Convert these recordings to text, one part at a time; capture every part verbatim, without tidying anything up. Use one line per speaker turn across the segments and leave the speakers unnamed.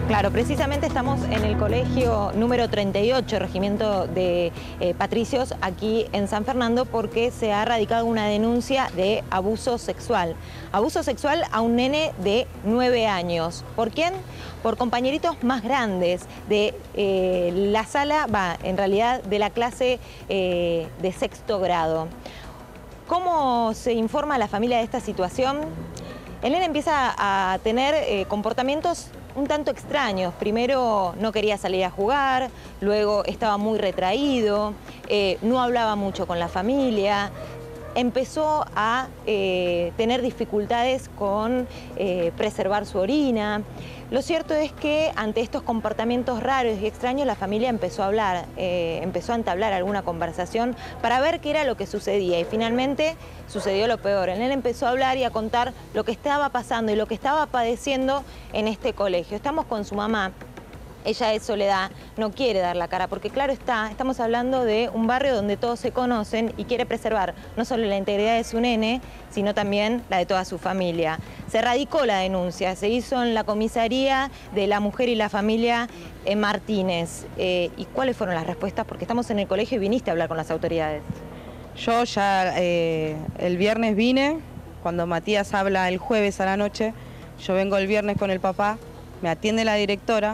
Claro, precisamente estamos en el colegio número treinta y ocho, Regimiento de eh, Patricios, aquí en San Fernando, porque se ha radicado una denuncia de abuso sexual. Abuso sexual a un nene de nueve años. ¿Por quién? Por compañeritos más grandes de eh, la sala, va, en realidad de la clase eh, de sexto grado. ¿Cómo se informa a la familia de esta situación? El nene empieza a tener eh, comportamientos un tanto extraños. Primero no quería salir a jugar, luego estaba muy retraído, eh, no hablaba mucho con la familia, empezó a eh, tener dificultades con eh, preservar su orina. Lo cierto es que ante estos comportamientos raros y extraños la familia empezó a hablar, eh, empezó a entablar alguna conversación para ver qué era lo que sucedía y finalmente sucedió lo peor. El nene empezó a hablar y a contar lo que estaba pasando y lo que estaba padeciendo en este colegio. Estamos con su mamá. Ella es Soledad, no quiere dar la cara, porque claro está, estamos hablando de un barrio donde todos se conocen y quiere preservar no solo la integridad de su nene, sino también la de toda su familia. Se radicó la denuncia, se hizo en la comisaría de la mujer y la familia en Martínez. Eh, ¿Y cuáles fueron las respuestas? Porque estamos en el colegio y viniste a hablar con las autoridades.
Yo ya eh, el viernes vine, cuando Matías habla el jueves a la noche, yo vengo el viernes con el papá, me atiende la directora,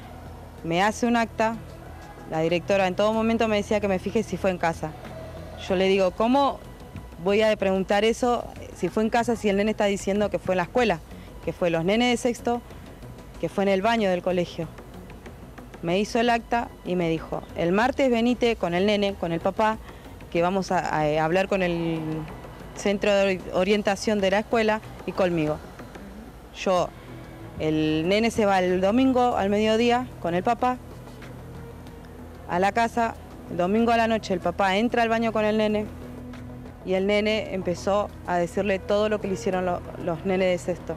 me hace un acta, la directora en todo momento me decía que me fije si fue en casa. Yo le digo, ¿cómo voy a preguntar eso si fue en casa si el nene está diciendo que fue en la escuela? Que fue los nenes de sexto, que fue en el baño del colegio. Me hizo el acta y me dijo, el martes venite con el nene, con el papá, que vamos a, a hablar con el centro de orientación de la escuela y conmigo. Yo... El nene se va el domingo al mediodía con el papá a la casa. El domingo a la noche el papá entra al baño con el nene y el nene empezó a decirle todo lo que le hicieron lo, los nenes de sexto.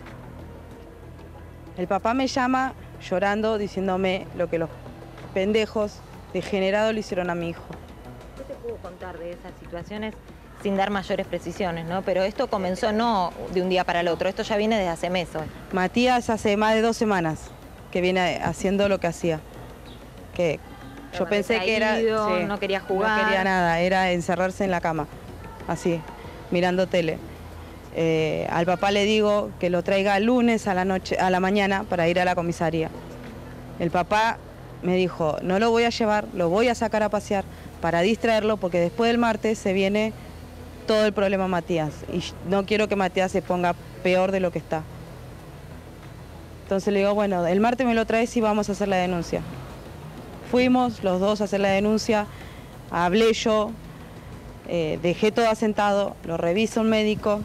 El papá me llama llorando, diciéndome lo que los pendejos degenerados le hicieron a mi hijo.
¿Qué te puedo contar de esas situaciones? Sin dar mayores precisiones, ¿no? Pero esto comenzó no de un día para el otro, esto ya viene desde hace meses.
Matías hace más de dos semanas que viene haciendo lo que hacía. Que yo pensé que era...
Sí, no quería jugar.
No quería nada, era encerrarse en la cama, así, mirando tele. Eh, al papá le digo que lo traiga el lunes a la noche, a la mañana para ir a la comisaría. El papá me dijo, no lo voy a llevar, lo voy a sacar a pasear para distraerlo porque después del martes se viene todo el problema Matías y no quiero que Matías se ponga peor de lo que está. Entonces le digo, bueno, el martes me lo traes y vamos a hacer la denuncia. Fuimos los dos a hacer la denuncia, hablé yo, eh, dejé todo asentado, lo revisa un médico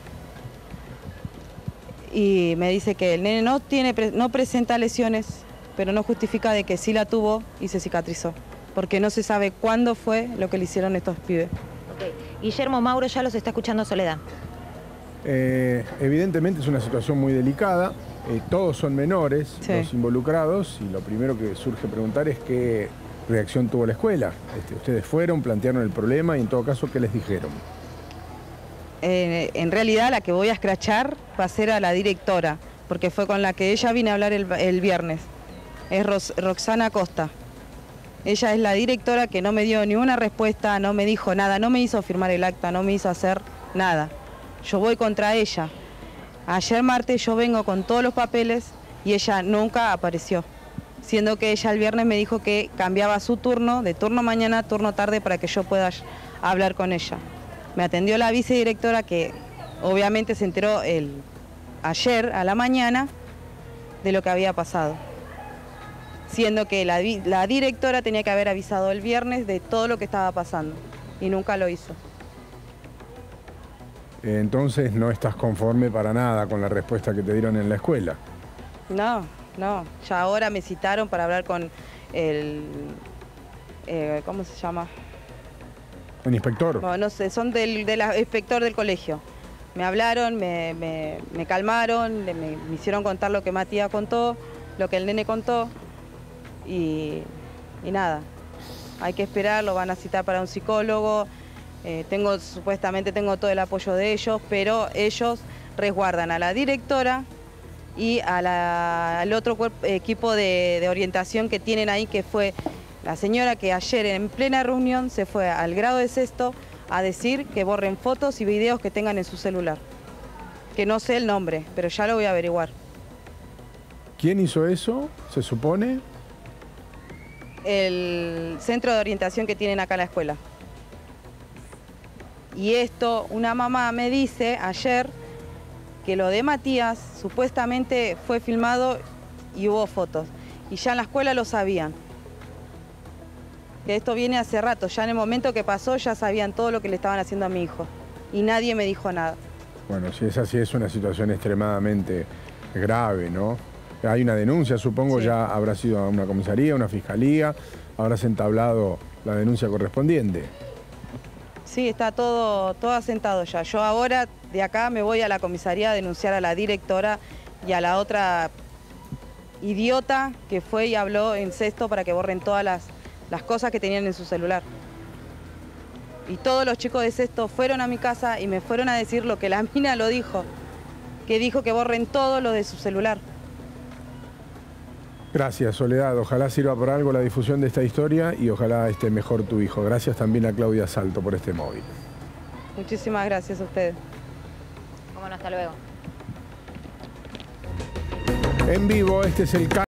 y me dice que el nene no, tiene, no presenta lesiones, pero no justifica de que sí la tuvo y se cicatrizó, porque no se sabe cuándo fue lo que le hicieron estos pibes.
Okay. Guillermo, Mauro, ya los está escuchando Soledad.
Eh, evidentemente es una situación muy delicada, eh, todos son menores, sí, los involucrados, y lo primero que surge preguntar es qué reacción tuvo la escuela. Este, ustedes fueron, plantearon el problema y en todo caso, ¿qué les dijeron?
Eh, en realidad la que voy a escrachar va a ser a la directora, porque fue con la que ella vine a hablar el, el viernes, es Ros, Roxana Costa. Ella es la directora que no me dio ni una respuesta, no me dijo nada, no me hizo firmar el acta, no me hizo hacer nada. Yo voy contra ella. Ayer martes yo vengo con todos los papeles y ella nunca apareció, siendo que ella el viernes me dijo que cambiaba su turno, de turno mañana a turno tarde, para que yo pueda hablar con ella. Me atendió la vicedirectora que obviamente se enteró el, ayer a la mañana de lo que había pasado, siendo que la, la directora tenía que haber avisado el viernes de todo lo que estaba pasando y nunca lo hizo.
Entonces no estás conforme para nada con la respuesta que te dieron en la escuela.
No, no, ya ahora me citaron para hablar con el, eh, ¿cómo se llama?
¿El inspector?
No, no sé, son del, del inspector del colegio. Me hablaron, me, me, me calmaron, me, me hicieron contar lo que Matías contó, lo que el nene contó. Y, y nada, hay que esperar, lo van a citar para un psicólogo, eh, tengo, supuestamente tengo todo el apoyo de ellos, pero ellos resguardan a la directora y a la, al otro cuerpo, equipo de, de orientación que tienen ahí, que fue la señora que ayer en plena reunión se fue al grado de sexto a decir que borren fotos y videos que tengan en su celular. Que no sé el nombre, pero ya lo voy a averiguar.
¿Quién hizo eso, se supone?
El centro de orientación que tienen acá en la escuela. Y esto, una mamá me dice ayer que lo de Matías supuestamente fue filmado y hubo fotos. Y ya en la escuela lo sabían. Que esto viene hace rato, ya en el momento que pasó ya sabían todo lo que le estaban haciendo a mi hijo. Y nadie me dijo nada. Bueno,
si es así, es una situación extremadamente grave, ¿no? Hay una denuncia, supongo, sí. Ya habrá sido a una comisaría, una fiscalía, habrás entablado la denuncia correspondiente.
Sí, está todo, todo asentado ya. Yo ahora de acá me voy a la comisaría a denunciar a la directora y a la otra idiota que fue y habló en sexto para que borren todas las, las cosas que tenían en su celular. Y todos los chicos de sexto fueron a mi casa y me fueron a decir lo que la mina lo dijo, que dijo que borren todo lo de su celular.
Gracias, Soledad. Ojalá sirva por algo la difusión de esta historia y ojalá esté mejor tu hijo. Gracias también a Claudia Salto por este móvil.
Muchísimas gracias a ustedes.
Cómo no, hasta luego.
En vivo, este es el caso.